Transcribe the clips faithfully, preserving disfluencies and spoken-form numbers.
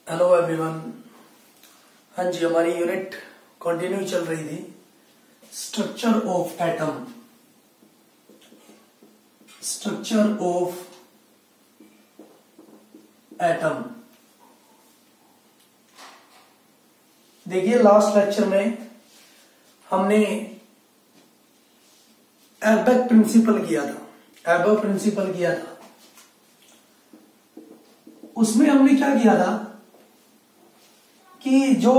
Hello everyone. हाँ जी, हमारी unit continue चल रही थी structure of atom. Structure of atom देखिए, लास्ट लेक्चर में हमने एबक प्रिंसिपल किया था एबक प्रिंसिपल किया था उसमें हमने क्या किया था कि जो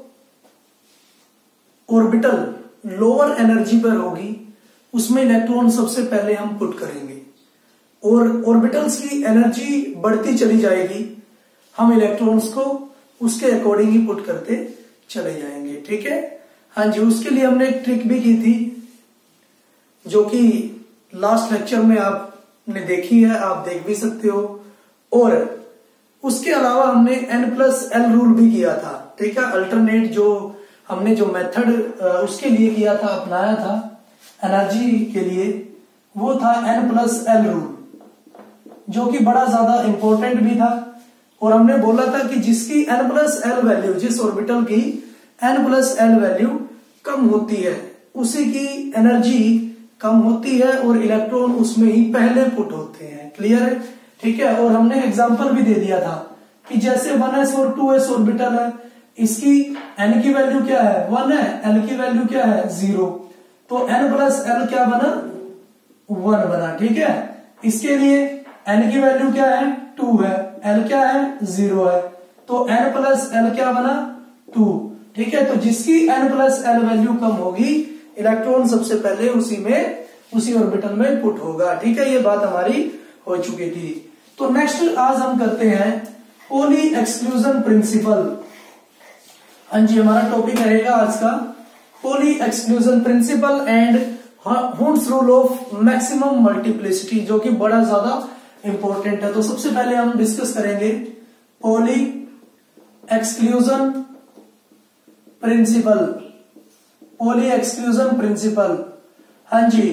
ऑर्बिटल लोअर एनर्जी पर होगी उसमें इलेक्ट्रॉन सबसे पहले हम पुट करेंगे और ऑर्बिटल्स की एनर्जी बढ़ती चली जाएगी, हम इलेक्ट्रॉन्स को उसके अकॉर्डिंग ही पुट करते चले जाएंगे। ठीक है, हाँ जी। उसके लिए हमने एक ट्रिक भी की थी जो कि लास्ट लेक्चर में आपने देखी है, आप देख भी सकते हो। और उसके अलावा हमने एन प्लस एल रूल भी किया था। ठीक है, अल्टरनेट जो हमने जो मेथड उसके लिए किया था, अपनाया था एनर्जी के लिए, वो था एन प्लस एल रूल, जो कि बड़ा ज्यादा इंपॉर्टेंट भी था। और हमने बोला था कि जिसकी एन प्लस एल वैल्यू, जिस ऑर्बिटल की एन प्लस एल वैल्यू कम होती है उसी की एनर्जी कम होती है और इलेक्ट्रॉन उसमें ही पहले पुट होते हैं। क्लियर है? ठीक है। और हमने एग्जांपल भी दे दिया था कि जैसे वन एस और टू एस ऑर्बिटल है, इसकी एन की वैल्यू क्या है, वन है, एल की वैल्यू क्या है, जीरो। तो एन प्लस एल क्या बना, वन बना। ठीक है, इसके लिए एन की वैल्यू क्या है, टू है, एल क्या है, जीरो है, तो एन प्लस एल क्या बना, टू। ठीक है, तो जिसकी एन प्लस एल वैल्यू कम होगी इलेक्ट्रॉन सबसे पहले उसी में उसी ऑर्बिटल में पुट होगा। ठीक है, ये बात हमारी हो चुकी थी। तो नेक्स्ट आज हम करते हैं पॉली एक्सक्लूजन प्रिंसिपल। हाँ जी, हमारा टॉपिक रहेगा आज का Pauli exclusion principle and Hund's rule of maximum multiplicity, जो कि बड़ा ज्यादा इंपॉर्टेंट है। तो सबसे पहले हम डिस्कस करेंगे Pauli exclusion principle. Pauli exclusion principle, हाँ जी,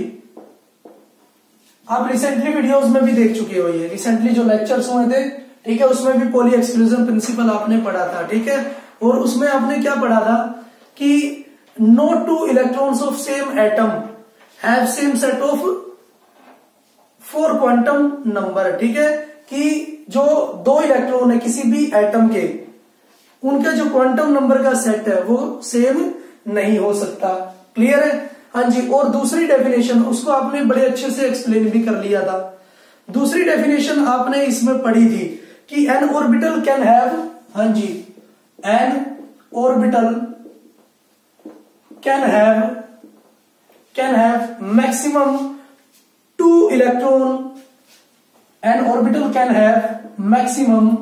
आप रिसेंटली वीडियोस में भी देख चुके हो। ये रिसेंटली जो लेक्चर्स हुए थे, ठीक है, उसमें भी पॉली एक्सक्लूजन प्रिंसिपल आपने पढ़ा था। ठीक है, और उसमें आपने क्या पढ़ा था कि no two electrons of same atom have same set of four quantum number. ठीक है, कि जो दो इलेक्ट्रॉन है किसी भी एटम के, उनका जो क्वांटम नंबर का सेट है वो सेम नहीं हो सकता। क्लियर है? हाँ जी। और दूसरी डेफिनेशन, उसको आपने बड़े अच्छे से एक्सप्लेन भी कर लिया था। दूसरी डेफिनेशन आपने इसमें पढ़ी थी कि एन ऑर्बिटल कैन हैव, हाँ जी, an orbital can have can have maximum two electron, an orbital can have maximum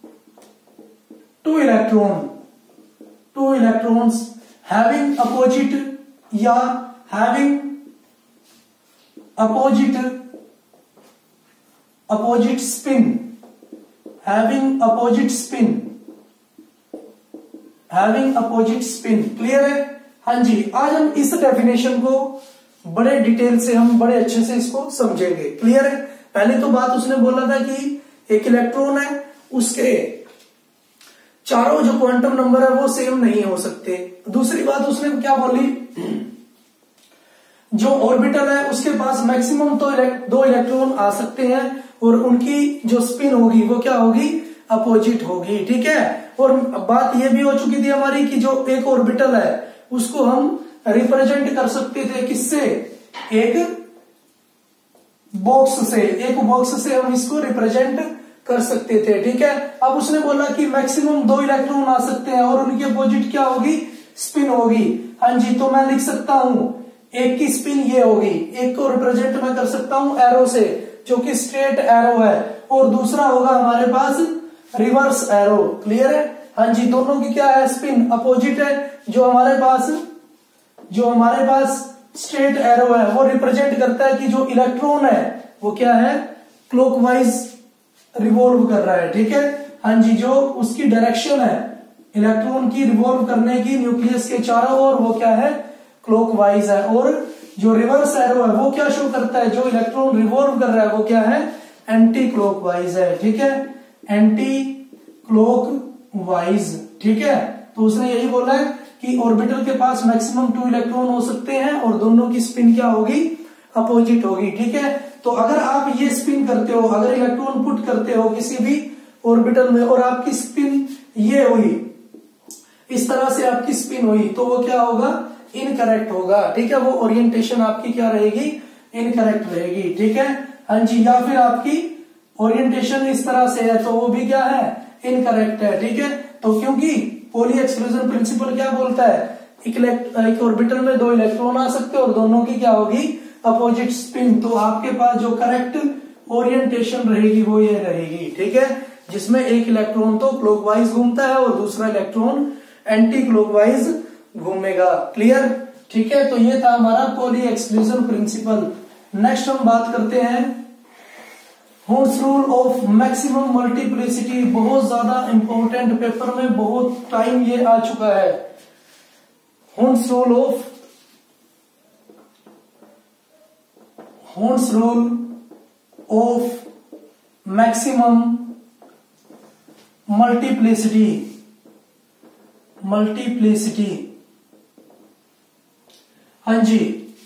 two electron two electrons having opposite या having opposite opposite spin having opposite spin having opposite spin। Clear है? हाँ जी। आज हम इस definition को बड़े detail से, हम बड़े अच्छे से इसको समझेंगे। क्लियर है? पहले तो बात उसने बोला था कि एक इलेक्ट्रॉन है, उसके चारों जो क्वांटम नंबर है वो सेम नहीं हो सकते। दूसरी बात उसने क्या बोली, जो ऑर्बिटल है उसके पास मैक्सिमम तो दो इलेक्ट्रॉन आ सकते हैं और उनकी जो स्पिन होगी वो क्या होगी, अपोजिट होगी। ठीक है, और बात ये भी हो चुकी थी हमारी कि जो एक ऑर्बिटल है उसको हम रिप्रेजेंट कर सकते थे किससे, एक बॉक्स से एक बॉक्स से हम इसको रिप्रेजेंट कर सकते थे। ठीक है, अब उसने बोला कि मैक्सिमम दो इलेक्ट्रॉन आ सकते हैं और उनकी अपोजिट क्या होगी, स्पिन होगी। हाँ जी, तो मैं लिख सकता हूं एक की स्पिन ये होगी, एक को रिप्रेजेंट मैं कर सकता हूं एरो से जो कि स्ट्रेट एरो है, और दूसरा होगा हमारे पास रिवर्स एरो। क्लियर है? हाँ जी, दोनों की क्या है, स्पिन अपोजिट है। जो हमारे पास जो हमारे पास स्ट्रेट एरो है वो रिप्रेजेंट करता है कि जो इलेक्ट्रॉन है वो क्या है, क्लॉकवाइज रिवॉल्व कर रहा है। ठीक है, हाँ जी, जो उसकी डायरेक्शन है इलेक्ट्रॉन की रिवॉल्व करने की न्यूक्लियस के चारों ओर, वो क्या है, क्लॉकवाइज है। और जो रिवर्स एरो है वो क्या शो करता है, जो इलेक्ट्रॉन रिवॉल्व कर रहा है वो क्या है, एंटी क्लॉकवाइज है। ठीक है, एंटी क्लॉक वाइज, ठीक है। तो उसने यही बोला है कि ऑर्बिटल के पास मैक्सिमम टू इलेक्ट्रॉन हो सकते हैं और दोनों की स्पिन क्या होगी, अपोजिट होगी, ठीक है। तो अगर आप ये स्पिन करते हो, अगर इलेक्ट्रॉन पुट करते हो किसी भी ऑर्बिटल में और आपकी स्पिन ये हुई, इस तरह से आपकी स्पिन हुई, तो वो क्या होगा, इनकरेक्ट होगा, ठीक है। वो ओरिएंटेशन आपकी क्या रहेगी, इनकरेक्ट रहेगी, ठीक है। हाँ जी, या फिर आपकी ओरिएंटेशन इस तरह से है तो वो भी क्या है, इनकरेक्ट है, ठीक है। तो क्योंकि पॉली एक्सक्लूजन प्रिंसिपल क्या बोलता है, एक ऑर्बिटल में दो इलेक्ट्रॉन आ सकते हैं और दोनों की क्या होगी, अपोजिट स्पिन। तो आपके पास जो करेक्ट ओरिएंटेशन रहेगी वो ये रहेगी, ठीक है, जिसमें एक इलेक्ट्रॉन तो क्लॉकवाइज घूमता है और दूसरा इलेक्ट्रॉन एंटी क्लॉकवाइज घूमेगा। क्लियर, ठीक है। तो ये था हमारा पॉली एक्सक्लूजन प्रिंसिपल। नेक्स्ट हम बात करते हैं Hund's rule of maximum multiplicity. बहुत ज्यादा इंपॉर्टेंट, पेपर में बहुत टाइम ये आ चुका है। Hund's rule of Hund's rule of maximum multiplicity multiplicity हाँ जी,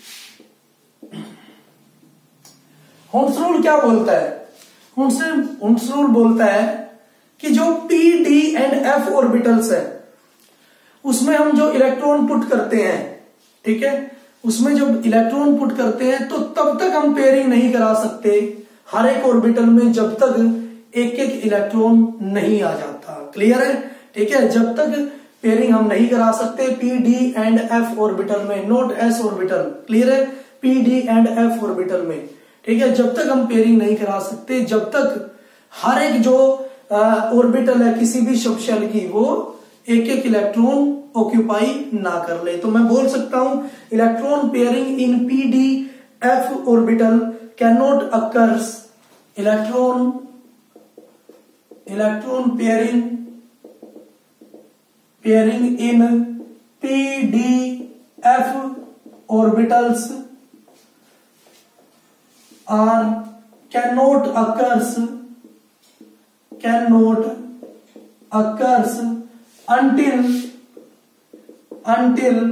हुंड्स रूल क्या बोलता है, हुंड्स रूल बोलता है कि जो p d and f orbitals है उसमें हम जो इलेक्ट्रॉन पुट करते हैं, ठीक है, उसमें जब इलेक्ट्रॉन पुट करते हैं तो तब तक हम पेयरिंग नहीं करा सकते हर एक ऑर्बिटल में जब तक एक एक इलेक्ट्रॉन नहीं आ जाता। क्लियर है, ठीक है। जब तक पेयरिंग हम नहीं करा सकते p d and f orbital में, नॉट एस ऑर्बिटल। क्लियर है, p d and f orbital में, ठीक है, जब तक हम पेयरिंग नहीं करा सकते, जब तक हर एक जो ऑर्बिटल है किसी भी सब शेल की वो एक एक इलेक्ट्रॉन ऑक्यूपाई ना कर ले। तो मैं बोल सकता हूं electron pairing in p d f orbital can not occurs, electron electron pairing pairing in p d f orbitals are can not occurs can not occurs until until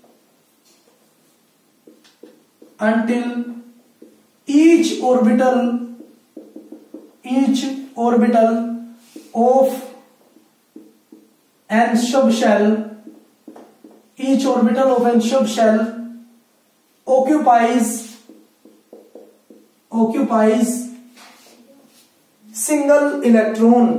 until each orbital each orbital of n subshell each orbital of n subshell occupies occupies single electron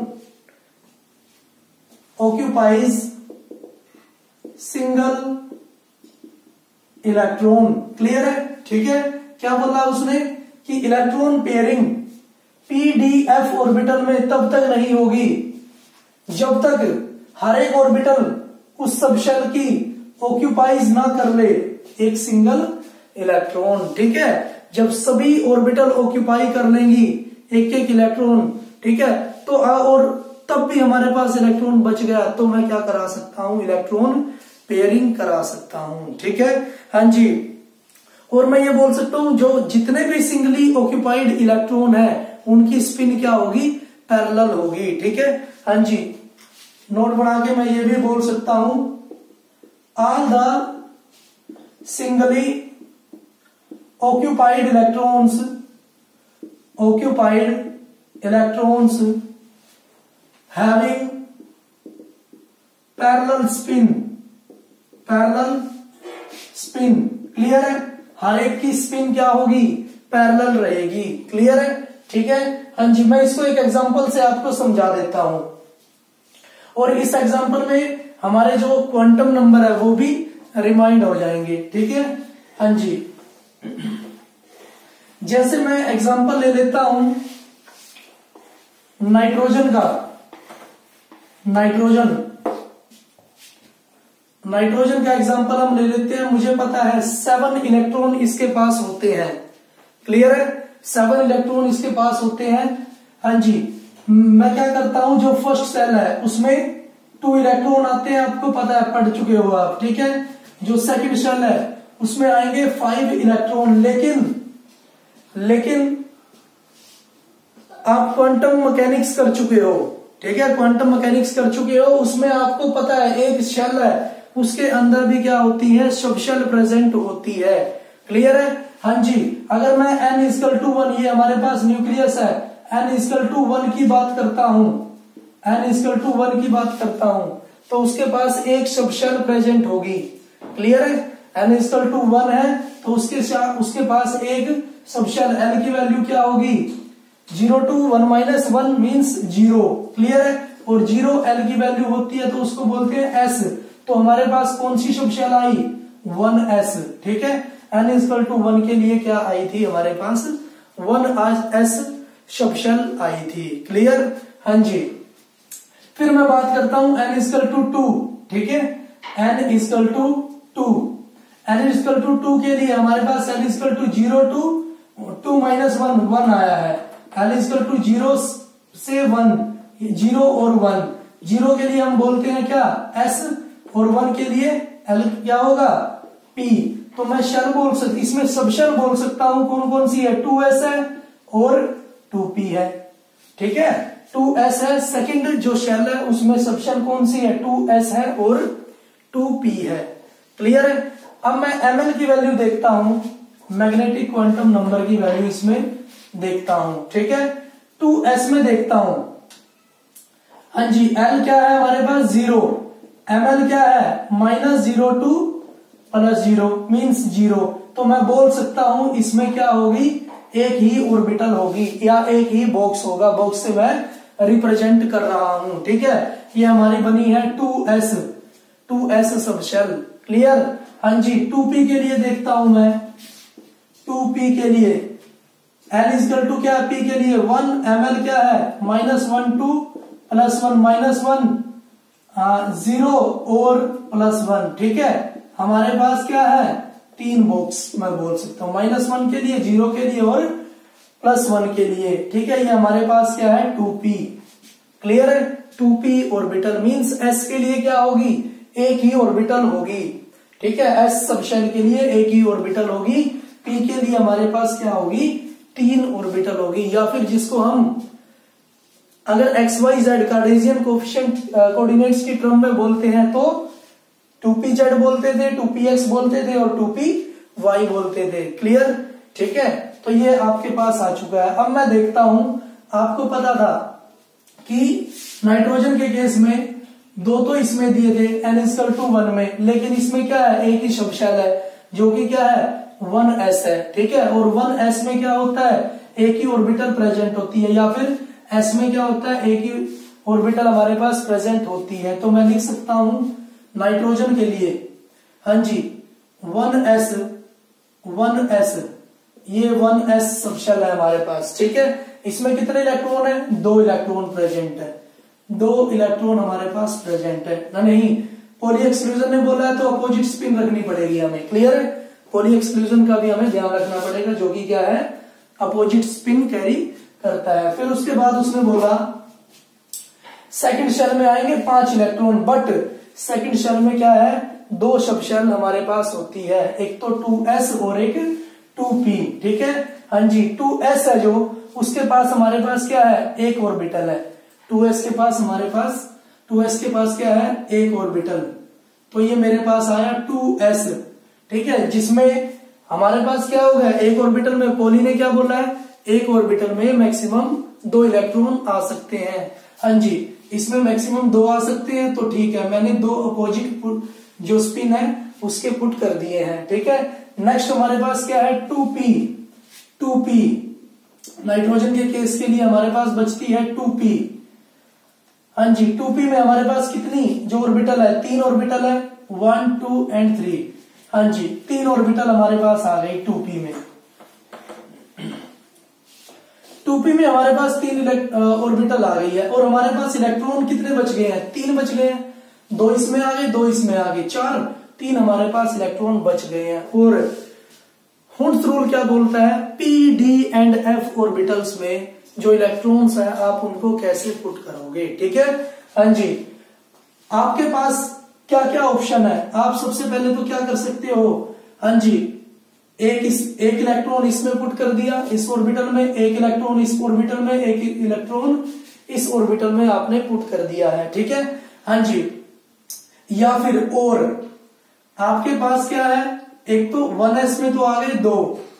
occupies single electron. Clear है, ठीक है। क्या बोला उसने कि electron pairing p d f orbital में तब तक नहीं होगी जब तक हर एक ऑर्बिटल उस सबशेल की ऑक्यूपाइज ना कर ले एक सिंगल इलेक्ट्रॉन, ठीक है। जब सभी ऑर्बिटल ऑक्यूपाई कर लेंगी एक एक इलेक्ट्रॉन, ठीक है, तो और तब भी हमारे पास इलेक्ट्रॉन बच गया तो मैं क्या करा सकता हूं, इलेक्ट्रॉन पेयरिंग करा सकता हूं, ठीक है। हाँ जी, और मैं ये बोल सकता हूं जो जितने भी सिंगली ऑक्यूपाइड इलेक्ट्रॉन है उनकी स्पिन क्या होगी, पैरेलल होगी, ठीक है। हाँ जी, नोट बना के मैं ये भी बोल सकता हूं all the singly occupied electrons occupied electrons having parallel spin parallel spin। Clear है, हर एक की स्पिन क्या होगी, पैरेलल रहेगी। क्लियर है, ठीक है। हाँ जी, मैं इसको एक एग्जांपल से आपको समझा देता हूं और इस एग्जांपल में हमारे जो क्वांटम नंबर है वो भी रिमाइंड हो जाएंगे, ठीक है। हाँ जी, जैसे मैं एग्जांपल ले लेता हूं नाइट्रोजन का नाइट्रोजन नाइट्रोजन का एग्जांपल हम ले लेते हैं। मुझे पता है सेवन इलेक्ट्रॉन इसके पास होते हैं। क्लियर है, सेवन इलेक्ट्रॉन इसके पास होते हैं। हाँ जी, मैं क्या करता हूं, जो फर्स्ट सेल है उसमें टू इलेक्ट्रॉन आते हैं, आपको पता है, पढ़ चुके हो आप, ठीक है। जो सेकंड सेल है उसमें आएंगे फाइव इलेक्ट्रॉन, लेकिन लेकिन आप क्वांटम मैकेनिक्स कर चुके हो, ठीक है, क्वांटम मैकेनिक्स कर चुके हो, उसमें आपको पता है एक शेल है, उसके अंदर भी क्या होती है, सब शेल प्रेजेंट होती है। क्लियर है? हाँ जी। अगर मैं n इक्वल टू वन, ये हमारे पास न्यूक्लियस है, n इक्वल टू वन की बात करता हूं, n इक्वल टू वन की बात करता हूं, तो उसके पास एक सब शेल प्रेजेंट होगी। क्लियर है? n इक्वल टू वन है तो उसके उसके पास एक सब शेल, n की वैल्यू क्या होगी, zero to one minus one means zero. Clear है? और जीरो l की वैल्यू होती है तो उसको बोलते हैं s। तो हमारे पास कौन सी सब शेल आई, वन एस। ठीक है, n इक्वल टू वन के लिए क्या आई थी हमारे पास, वन एस सब शेल आई थी। क्लियर? हाँ जी। फिर मैं बात करता हूं n इक्वल टू टू। ठीक है, n equal to two, n equal to two के लिए हमारे पास n equal to zero to two minus one, one आया है। n इक्वल टू जीरो से वन, जीरो और वन, जीरो के लिए हम बोलते हैं क्या, s, और वन के लिए l क्या होगा, p। तो मैं शेल बोल सकती, इसमें सब शेल बोल सकता हूं, कौन कौन सी है, टू एस है और टू पी है। ठीक है, टू एस है, सेकंड जो शेल है उसमें सब शेल कौन सी है, टू एस है और टू पी है। क्लियर है? अब मैं ml की वैल्यू देखता हूं, मैग्नेटिक क्वांटम नंबर की वैल्यू इसमें देखता हूं। ठीक है, टू एस में देखता हूं, हाँ जी, l क्या है हमारे पास, जीरो, ml क्या है, minus zero to plus zero means zero. तो मैं बोल सकता हूं इसमें क्या होगी, एक ही ऑर्बिटल होगी या एक ही बॉक्स होगा, बॉक्स से मैं रिप्रेजेंट कर रहा हूं। ठीक है, ये हमारी बनी है two s, two s sub shell. Clear? हाँ जी। टू पी के लिए देखता हूं मैं, टू पी के लिए L इक्वल टू क्या है, P के लिए वन, ml क्या है, minus one to plus one minus one, zero और प्लस वन। ठीक है, हमारे पास क्या है, तीन बॉक्स मैं बोल सकता हूं, माइनस वन के लिए, जीरो के लिए और प्लस वन के लिए। ठीक है, ये हमारे पास क्या है, टू पी। क्लियर है? Two p orbital means s के लिए क्या होगी, एक ही ऑर्बिटल होगी। ठीक है, s सब शेल के लिए एक ही ऑर्बिटल होगी, p के लिए हमारे पास क्या होगी, तीन ऑर्बिटल होगी। या फिर जिसको हम अगर x y z Cartesian coefficient coordinates की टर्म में बोलते हैं तो टू पी जेड बोलते थे, टू पी एक्स बोलते थे और टू पी वाई बोलते थे। क्लियर? ठीक है, तो ये आपके पास आ चुका है। अब मैं देखता हूं, आपको पता था कि नाइट्रोजन के केस में दो तो इसमें दिए थे n इक्वल टू वन में, लेकिन इसमें क्या है, एक ही सब शेल है जो कि क्या है, वन एस है। ठीक है, और वन एस में क्या होता है, एक ही ऑर्बिटल प्रेजेंट होती है, या फिर s में क्या होता है, एक ही ऑर्बिटल हमारे पास प्रेजेंट होती है। तो मैं लिख सकता हूं नाइट्रोजन के लिए, हाँ जी, वन एस, वन एस, ये वन एस सब शेल है हमारे पास। ठीक है, इसमें कितने इलेक्ट्रॉन है, दो इलेक्ट्रॉन प्रेजेंट है, दो इलेक्ट्रॉन हमारे पास प्रेजेंट है ना। नहीं, पॉली एक्सक्लूजन ने बोला है तो अपोजिट स्पिन रखनी पड़ेगी हमें। क्लियर है? पॉली एक्सक्लूजन का भी हमें ध्यान रखना पड़ेगा, जो कि क्या है, अपोजिट स्पिन कैरी करता है। फिर उसके बाद उसने बोला सेकंड शेल में आएंगे पांच इलेक्ट्रॉन, बट सेकंड शेल में क्या है, दो सब शेल हमारे पास होती है, एक तो टू एस और एक टू पी। ठीक है, हाँ जी, टू एस है जो, उसके पास हमारे पास क्या है, एक ऑर्बिटल है, टू एस के पास हमारे पास, टू एस के पास क्या है, एक ऑर्बिटल। तो ये मेरे पास आया टू एस। ठीक है, जिसमें हमारे पास क्या हो गया, एक ऑर्बिटल में, पॉली ने क्या बोला है, एक ऑर्बिटल में मैक्सिमम दो इलेक्ट्रॉन आ सकते हैं। हाँ जी, इसमें मैक्सिमम दो आ सकते हैं, तो ठीक है, मैंने दो अपोजिट जो स्पिन है उसके पुट कर दिए हैं। ठीक है, नेक्स्ट हमारे पास क्या है, two p, two p nitrogen के केस के लिए हमारे पास बचती है टू पी। हाँ जी, टू पी में हमारे पास कितनी जो ऑर्बिटल है, तीन ऑर्बिटल है, वन टू एंड थ्री। हाँ जी, तीन ऑर्बिटल हमारे पास आ गई टू पी में। टू पी में हमारे पास तीन ऑर्बिटल आ गई है, और हमारे पास इलेक्ट्रॉन कितने बच गए हैं, तीन बच गए हैं, दो इसमें आ गए, दो इसमें आ गए, चार, तीन हमारे पास इलेक्ट्रॉन बच गए हैं। और हुंड्स रूल क्या बोलता है, p d and f orbitals में जो इलेक्ट्रॉन्स है आप उनको कैसे पुट करोगे। ठीक है, हाँ जी, आपके पास क्या क्या ऑप्शन है, आप सबसे पहले तो क्या कर सकते हो, हाँ जी, एक इस एक इलेक्ट्रॉन इसमें पुट कर दिया इस ऑर्बिटल में, एक इलेक्ट्रॉन इस ऑर्बिटल में, एक इलेक्ट्रॉन इस ऑर्बिटल में आपने पुट कर दिया है, ठीक है। हाँ जी, या फिर और आपके पास क्या है, एक तो वन एस में तो आ गए दो,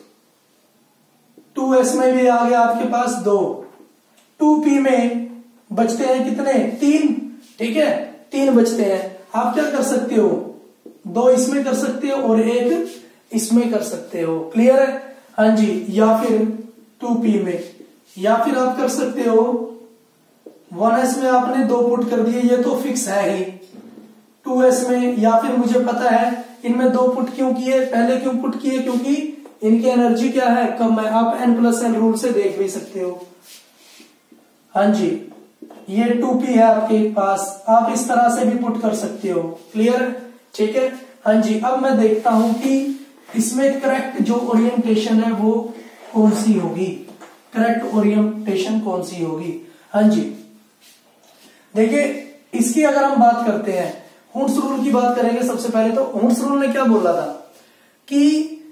टू एस में भी आ गया आपके पास दो, टू पी में बचते हैं कितने, तीन, ठीक है, तीन बचते हैं। आप क्या कर सकते हो, दो इसमें कर सकते हो और एक इसमें कर सकते हो, क्लियर है। हाँ जी, या फिर टू पी में, या फिर आप कर सकते हो वन एस में आपने दो पुट कर दिए, ये तो फिक्स है ही, टू एस में, या फिर मुझे पता है इनमें दो पुट क्यों किए, पहले क्यों पुट किए, क्योंकि इनकी एनर्जी क्या है, कम है। आप एन प्लस एन रूल से देख भी सकते हो। हाँ जी, ये टू पी है आपके पास, आप इस तरह से भी पुट कर सकते हो, क्लियर, ठीक है। हाँ जी, अब मैं देखता हूं कि इसमें करेक्ट जो ओरिएंटेशन है वो कौन सी होगी, करेक्ट ओरिएंटेशन कौन सी होगी। हाँ जी, देखिए इसकी अगर हम बात करते हैं, हुंड्स रूल की बात करेंगे सबसे पहले। तो हुंड्स रूल ने क्या बोला था कि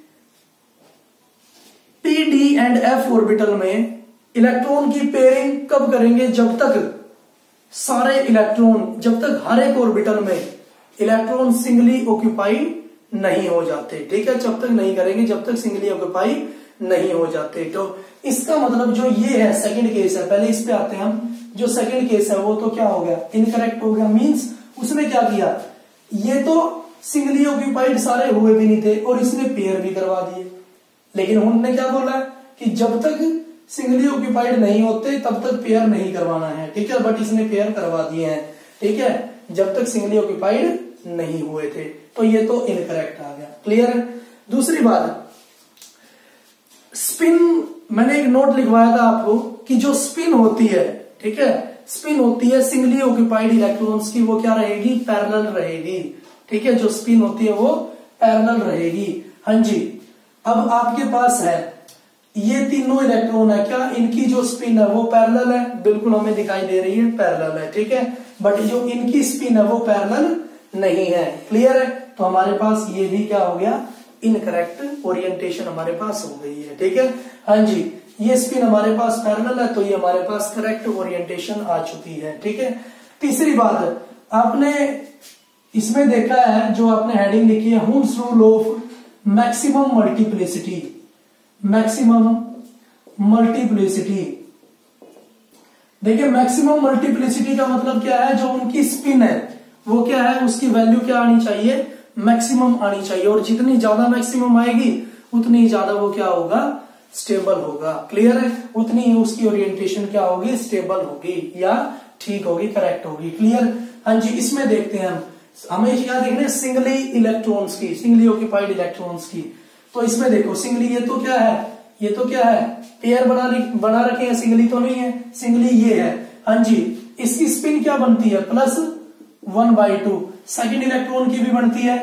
p d and f orbital में इलेक्ट्रॉन की पेयरिंग कब करेंगे, जब तक सारे इलेक्ट्रॉन, जब तक हर एक ऑर्बिटल में इलेक्ट्रॉन सिंगली ऑक्यूपाइड नहीं हो जाते, ठीक है, जब तक नहीं करेंगे जब तक सिंगली ऑक्यूपाइड नहीं हो जाते। तो इसका मतलब जो ये है सेकंड केस है, पहले इस पे आते हैं हम। जो सेकंड केस है वो तो क्या हो गया, इनकरेक्ट हो गया। मींस उसने क्या किया, ये तो सिंगली ऑक्यूपाइड सारे हुए भी नहीं थे और इसने पेयर भी करवा दिए। लेकिन उन्होंने क्या बोला कि जब तक सिंगली ऑक्यूपाइड नहीं होते तब तक पेयर नहीं करवाना है, ठीक है, बट इसने पेयर करवा दिए हैं, ठीक है, जब तक सिंगली ऑक्यूपाइड नहीं हुए थे। तो ये तो इनकरेक्ट आ गया, क्लियर है। दूसरी बात, स्पिन, मैंने एक नोट लिखवाया था आपको कि जो स्पिन होती है, ठीक है, स्पिन होती है सिंगली ऑक्यूपाइड इलेक्ट्रॉन्स की, वो क्या रहेगी, पैरेलल रहेगी, ठीक है, जो स्पिन होती है वो पैरेलल रहेगी। हाँ जी, अब आपके पास है ये तीनों इलेक्ट्रॉन है, क्या इनकी जो स्पिन है वो पैरेलल है, बिल्कुल हमें दिखाई दे रही है पैरेलल है, ठीक है, बट जो इनकी स्पिन है वो पैरेलल नहीं है, क्लियर है। तो हमारे पास ये भी क्या हो गया, इनकरेक्ट ओरिएंटेशन हमारे पास हो गई है, ठीक है। हाँ जी, ये स्पिन हमारे पास पैरेलल है तो ये हमारे पास करेक्ट ओरिएंटेशन आ चुकी है, ठीक है। तीसरी बात, आपने इसमें देखा है, जो आपने हेडिंग लिखी है, Hund's rule of maximum multiplicity, maximum multiplicity. देखिए मैक्सिमम मल्टीप्लिसिटी का मतलब क्या है, जो उनकी स्पिन है वो क्या है, उसकी वैल्यू क्या आनी चाहिए, मैक्सिमम आनी चाहिए, और जितनी ज्यादा मैक्सिमम आएगी उतनी ज्यादा वो क्या होगा, स्टेबल होगा, क्लियर है, उतनी ही उसकी ओरिएंटेशन क्या होगी, स्टेबल होगी या ठीक होगी, करेक्ट होगी, क्लियर। हाँ जी, इसमें देखते हैं हम, हमें क्या देखना है, सिंगली इलेक्ट्रॉन्स की, सिंगली ऑक्यूपाइड इलेक्ट्रॉन्स की। तो इसमें देखो सिंगली, ये तो क्या है, ये तो क्या है, पेयर बना बना रखे हैं, सिंगली तो नहीं है, सिंगली ये है। हाँ जी, इसकी स्पिन क्या बनती है, plus one by two, second electron की भी बनती है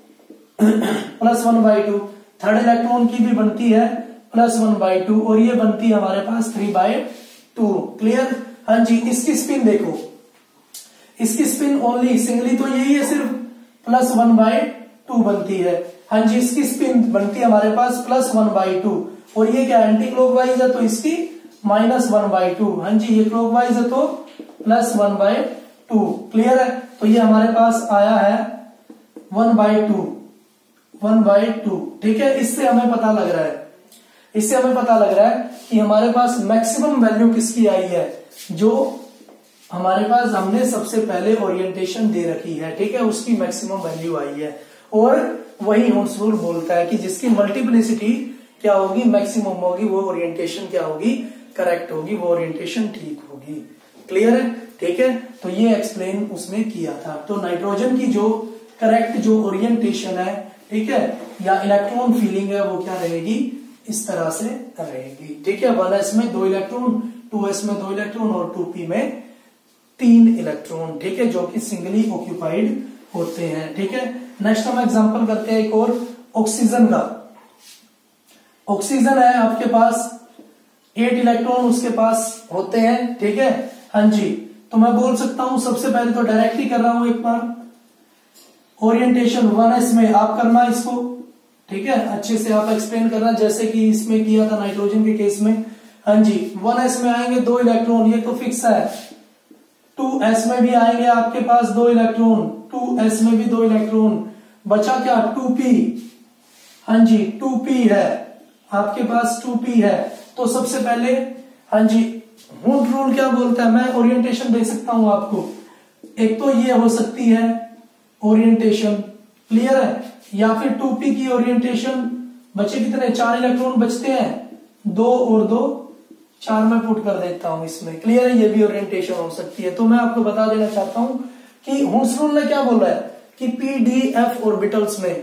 plus one by two, third electron की भी बनती है प्लस वन बाई टू, और ये बनती है हमारे पास थ्री बाई टू, क्लियर। हाँ जी, इसकी स्पिन देखो, इसकी स्पिन ओनली सिंगली तो यही है, सिर्फ प्लस वन बाई टू बनती है। हाँ जी, इसकी स्पिन बनती है हमारे पास प्लस वन बाई टू, और ये क्या एंटी क्लॉकवाइज है तो इसकी माइनस वन बाई टू। हाँ जी, ये क्लॉकवाइज है तो plus one by two, clear है। तो ये हमारे पास आया है one by two, one by two, ठीक है। इससे हमें पता लग रहा है, इससे हमें पता लग रहा है कि हमारे पास मैक्सिमम वैल्यू किसकी आई है, जो हमारे पास हमने सबसे पहले ओरिएंटेशन दे रखी है, ठीक है, उसकी मैक्सिमम वैल्यू आई है। और वही हुंड्स रूल बोलता है कि जिसकी मल्टीप्लिसिटी क्या होगी, मैक्सिमम होगी, वो ओरिएंटेशन क्या होगी, करेक्ट होगी, वो ओरिएंटेशन ठीक होगी, क्लियर है, ठीक है। तो ये एक्सप्लेन उसने किया था। तो नाइट्रोजन की जो करेक्ट जो ओरिएंटेशन है, ठीक है, या इलेक्ट्रॉन फीलिंग है, वो क्या रहेगी, इस तरह से रहेगी, ठीक है। वन एस में दो इलेक्ट्रॉन, टू एस में दो इलेक्ट्रॉन और टू पी में तीन इलेक्ट्रॉन, ठीक है, जो कि सिंगली ऑक्यूपाइड होते हैं, ठीक है। नेक्स्ट हम एग्जांपल करते हैं एक और, ऑक्सीजन का। ऑक्सीजन है आपके पास, एट इलेक्ट्रॉन उसके पास होते हैं, ठीक है। हाँ जी, तो मैं बोल सकता हूं, सबसे पहले तो डायरेक्ट ही कर रहा हूं एक बार, ओरिएंटेशन वन एस में आप करना इसको, ठीक है, अच्छे से आप एक्सप्लेन करना जैसे कि इसमें किया था नाइट्रोजन के केस में। हाँ जी, वन एस में आएंगे दो इलेक्ट्रॉन, ये तो फिक्स है, टू एस में भी आएंगे आपके पास दो इलेक्ट्रॉन, टू एस में भी दो इलेक्ट्रॉन, बचा क्या टू पी। हाँ जी टू पी है आपके पास, टू पी है। तो सबसे पहले हाँ जी हुंड रूल क्या बोलता है, मैं ओरिएंटेशन दे सकता हूं आपको। एक तो ये हो सकती है ओरिएंटेशन, क्लियर है, या फिर टू पी की ओरिएंटेशन, बचे कितने, चार इलेक्ट्रॉन बचते हैं, दो और दो चार में पुट कर देता हूं इसमें, क्लियर है, ये भी ओरिएंटेशन हो सकती है। तो मैं आपको बता देना चाहता हूं कि हुंड्स रूल ने क्या बोला है कि पी डी एफ ऑर्बिटल्स में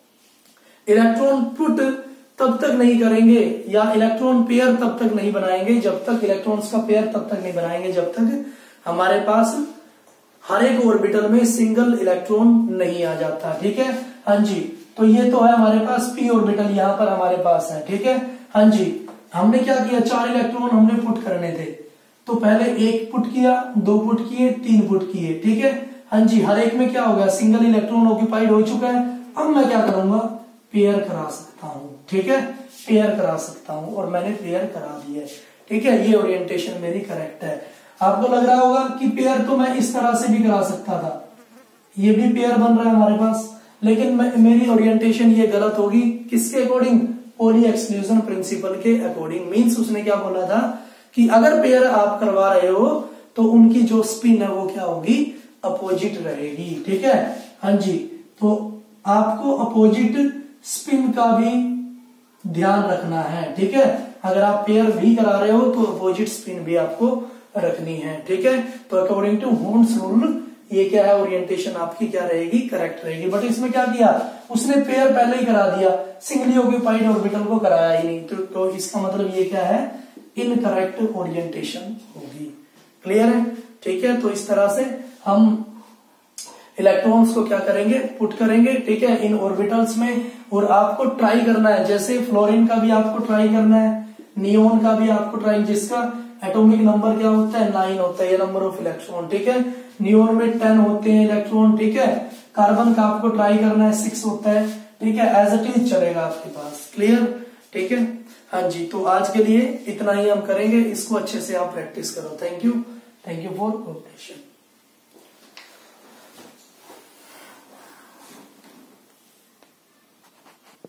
इलेक्ट्रॉन पुट तब तक नहीं करेंगे या इलेक्ट्रॉन पेयर तब तक नहीं बनाएंगे जब तक, इलेक्ट्रॉन्स का पेयर तब तक नहीं बनाएंगे जब तक हमारे पास हर एक ऑर्बिटल में सिंगल इलेक्ट्रॉन नहीं आ जाता, ठीक है। हाँ जी तो ये तो है हमारे पास पी ऑर्बिटल, यहां पर हमारे पास है, ठीक है। हाँ जी हमने क्या किया, चार इलेक्ट्रॉन हमने पुट करने थे, तो पहले एक पुट किया, दो पुट किए, तीन पुट किए, ठीक है। हाँ जी हर एक में क्या हो गया, सिंगल इलेक्ट्रॉन ऑक्यूपाइड हो चुका है। अब मैं क्या करूंगा, पेयर करा सकता हूं, ठीक है, पेयर करा सकता हूं, और मैंने पेयर करा दिया, ठीक है। ये ओरिएंटेशन मेरी करेक्ट है। आपको लग रहा होगा कि पेयर तो मैं इस तरह से भी करा सकता था, ये भी पेयर बन रहा है हमारे पास, लेकिन मेरी ओरिएंटेशन ये गलत होगी, किसके अकॉर्डिंग, पॉली एक्सक्लूजन प्रिंसिपल के अकॉर्डिंग। मींस उसने क्या बोला था कि अगर पेयर आप करवा रहे हो तो उनकी जो स्पिन है वो क्या होगी, अपोजिट रहेगी, ठीक है। हाँ जी तो आपको अपोजिट स्पिन का भी ध्यान रखना है, ठीक है। अगर आप पेयर भी करा रहे हो तो अपोजिट स्पिन भी आपको रखनी है, ठीक है। तो अकॉर्डिंग टू हुंड्स रूल ये क्या है, ओरिएंटेशन आपकी क्या रहेगी, करेक्ट रहेगी। बट इसमें क्या किया उसने, पेयर पहले ही करा दिया, सिंगली ऑक्यूपाइड ऑर्बिटल को कराया ही नहीं, तो, तो इसका मतलब ये क्या है, इनकरेक्ट ओरिएंटेशन होगी, क्लियर है, ठीक है। तो इस तरह से हम इलेक्ट्रॉन्स को क्या करेंगे, पुट करेंगे, ठीक है, इन ऑर्बिटल्स में। और आपको ट्राई करना है, जैसे फ्लोरीन का भी आपको ट्राई करना है, नियोन का भी आपको ट्राई, जिसका एटॉमिक नंबर क्या होता है, नाइन होता है, ये नंबर ऑफ इलेक्ट्रॉन, ठीक है। नियोन में टेन होते हैं इलेक्ट्रॉन, ठीक है। कार्बन का आपको ट्राई करना है, सिक्स होता है, ठीक है, एज इट इज चलेगा आपके पास, क्लियर, ठीक है। हाँ जी तो आज के लिए इतना ही हम करेंगे, इसको अच्छे से आप प्रैक्टिस करो। Thank you, thank you for cooperation.